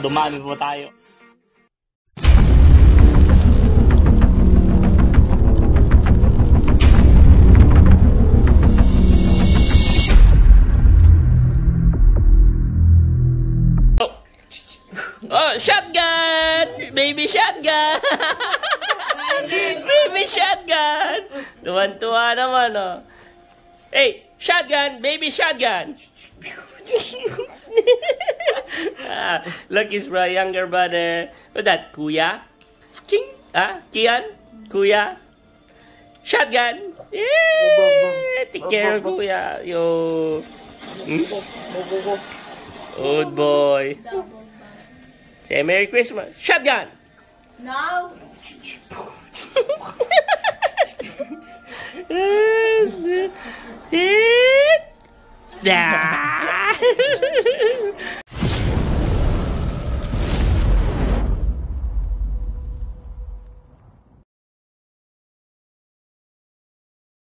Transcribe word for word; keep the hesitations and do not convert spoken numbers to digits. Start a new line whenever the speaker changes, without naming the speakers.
baka dumami po tayo.
Oh, shotgun! Baby shotgun! Baby shotgun! Tuwan-tuwa naman, oh. Hey, shotgun! Baby shotgun! Ah, look, his bro, younger brother. What's that? Kuya? Ching? Ah, Kian? Kuya? Shotgun! Yeah! Take care of Kuya. Yo. Hmm? Old boy. Say Merry Christmas. Shotgun!
No!
Ah!